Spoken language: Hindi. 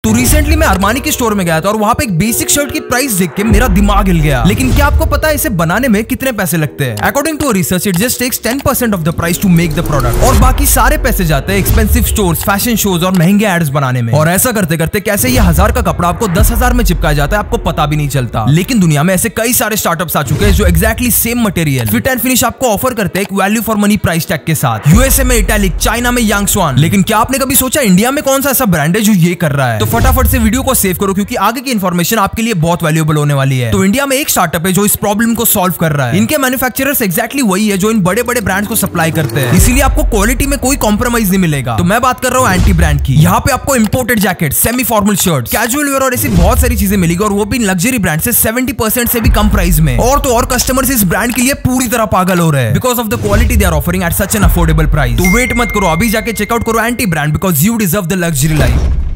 तो रिसेंटली मैं अरमानी के स्टोर में गया था और वहाँ पे एक बेसिक शर्ट की प्राइस देख के मेरा दिमाग हिल गया। लेकिन क्या आपको पता है इसे बनाने में कितने पैसे लगते हैं? According to research it just takes 10% of the price to make the product, और बाकी सारे पैसे जाते हैं एक्सपेंसिव स्टोर्स, फैशन शोज और महंगे एड्स बनाने में। और ऐसा करते करते कैसे ये 1000 का कपड़ा आपको 10,000 में चिपकाया जाता है आपको पता भी नहीं चलता। लेकिन दुनिया में ऐसे कई सारे स्टार्टअप्स आ चुके हैं जो exactly same material fit and finish आपको ऑफर करते हैं एक value for money price tag के साथ। यूएसए में इटैलिक, चाइना में यांग स्वान। लेकिन क्या आपने कभी सोचा इंडिया में कौन सा ऐसा ब्रांड है जो ये कर रहा है? तो फटाफट से वीडियो को सेव करो क्योंकि आगे की इन्फॉर्मेशन आपके लिए बहुत वैल्यूएबल होने वाली है। तो इंडिया में एक स्टार्टअप है जो इस प्रॉब्लम को सॉल्व कर रहा है। इनके मैन्युफैक्चरर्स एग्जैक्टली वही है जो इन बड़े बड़े ब्रांड्स को सप्लाई करते हैं, इसीलिए आपको क्वालिटी में कोई कॉम्प्रोमाइज नहीं मिलेगा। तो मैं बात कर रहा हूँ एंटी ब्रांड की। यहाँ पे आपको imported jacket, semi formal shirt, casual wear और ऐसी बहुत सारी चीजें मिलेगी, और वो भी लग्जरी ब्रांड से 70% से भी कम प्राइस में। और तो और कस्टमर्स इस ब्रांड के लिए पूरी तरह पागल हो रहे हैं because of the quality they are offering at such an affordable price. तो वेट मत करो, अभी जाके चेकआउट करो anti brand because you deserve the luxury life.